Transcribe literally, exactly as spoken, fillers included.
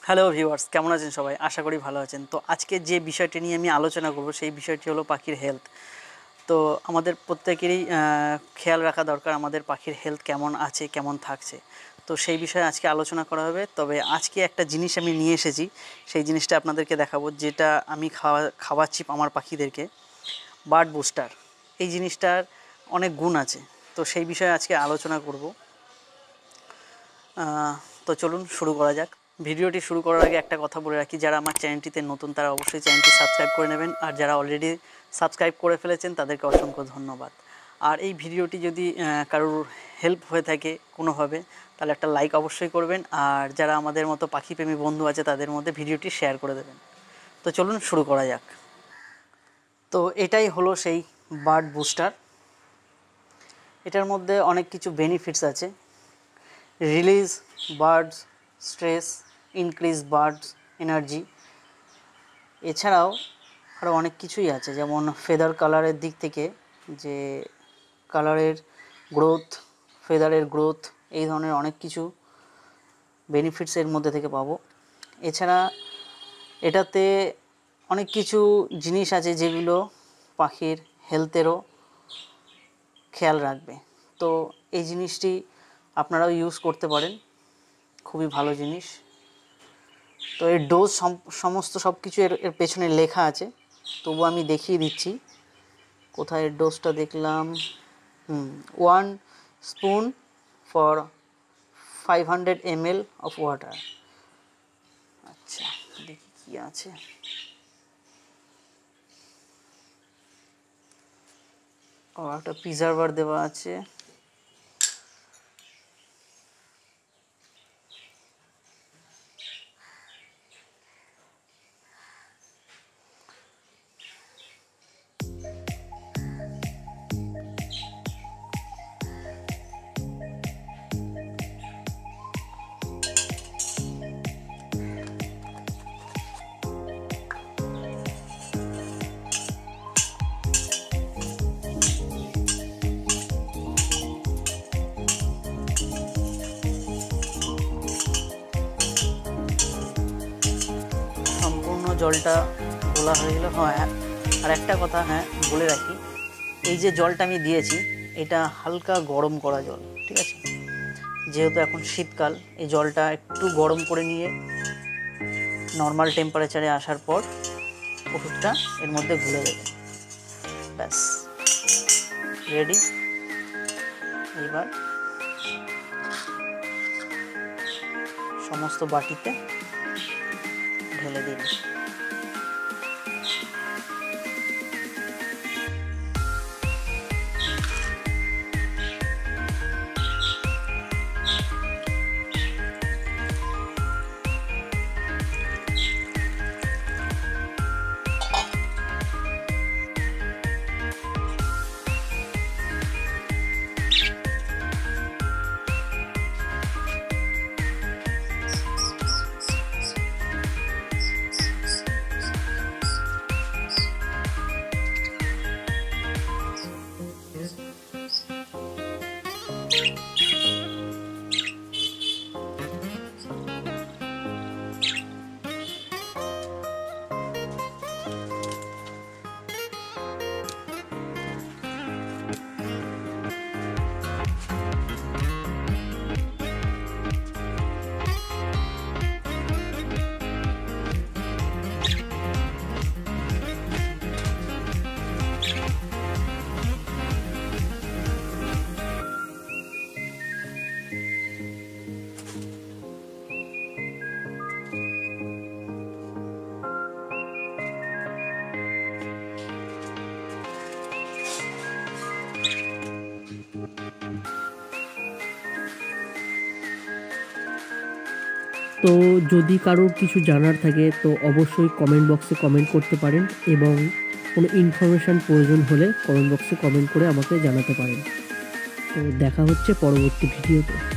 Hello viewers, কেমন আছেন সবাই? আশা করি ভালো আছেন। তো আজকে যে বিষয়টি নিয়ে আমি আলোচনা করব সেই বিষয়টি হলো পাখির হেলথ। তো আমাদের প্রত্যেকেরই খেয়াল রাখা দরকার আমাদের পাখির হেলথ কেমন আছে, কেমন থাকছে। তো সেই বিষয়ে আজকে আলোচনা করা হবে। তবে আজকে একটা জিনিস আমি নিয়ে এসেছি, সেই জিনিসটা আপনাদেরকে দেখাবো, যেটা আমি খাওয়া খাওয়াচ্ছি আমার পাখিদেরকে, বার্ড বুস্টার। এই জিনিসটার অনেক গুণ আছে, তো সেই বিষয়ে আজকে আলোচনা করব। তো চলুন শুরু করা যাক। ভিডিওটি শুরু করার আগে একটা কথা বলে রাখি, যারা আমার চ্যানেলটিতে নতুন তারা অবশ্যই চ্যানেলটি সাবস্ক্রাইব করে নেবেন, আর যারা অলরেডি সাবস্ক্রাইব করে ফেলেছেন তাদেরকে অসংখ্য ধন্যবাদ। আর এই ভিডিওটি যদি কারোর হেল্প হয়ে থাকে কোনোভাবে, তাহলে একটা লাইক অবশ্যই করবেন, আর যারা আমাদের মতো পাখিপ্রেমী বন্ধু আছে তাদের মধ্যে ভিডিওটি শেয়ার করে দেবেন। তো চলুন শুরু করা যাক। তো এটাই হলো সেই বার্ড বুস্টার। এটার মধ্যে অনেক কিছু বেনিফিটস আছে। Release birds stress, increase birds energy. এছাড়াও আরও অনেক কিছুই আছে, যেমন ফেদার কালারের দিক থেকে, যে কালারের গ্রোথ, ফেদারের গ্রোথ, এই ধরনের অনেক কিছু বেনিফিটস এর মধ্যে থেকে পাবো। এছাড়া এটাতে অনেক কিছু জিনিস আছে যেগুলো পাখির হেলথেরও খেয়াল রাখবে। তো এই জিনিসটি আপনারাও ইউজ করতে পারেন, খুবই ভালো জিনিস। তো এর ডোজ সমস্ত সব কিছু এর এর পেছনে লেখা আছে, তবু আমি দেখিয়ে দিচ্ছি। কোথায় এর ডোজটা দেখলাম, হুম one spoon for five hundred M L of water. আচ্ছা, দেখি কী আছে। ও, একটা প্রিজার্ভার দেওয়া আছে। সম্পূর্ণ জলটা গোলা হয়ে গেল। হ্যাঁ, আর একটা কথা হ্যাঁ বলে রাখি, এই যে জলটা আমি দিয়েছি এটা হালকা গরম করা জল, ঠিক আছে? যেহেতু এখন শীতকাল, এই জলটা একটু গরম করে নিয়ে নর্মাল টেম্পারেচারে আসার পর ওষুধটা এর মধ্যে গুলে দেবে। ব্যাস, রেডি। এবার সমস্ত বাটিতে ঢেলে দিন। তো যদি কারোর কিছু জানার থাকে তো অবশ্যই কমেন্ট বক্সে কমেন্ট করতে পারেন, এবং কোনো ইনফরমেশান প্রয়োজন হলে কমেন্ট বক্সে কমেন্ট করে আমাকে জানাতে পারেন। তো দেখা হচ্ছে পরবর্তী ভিডিওতে।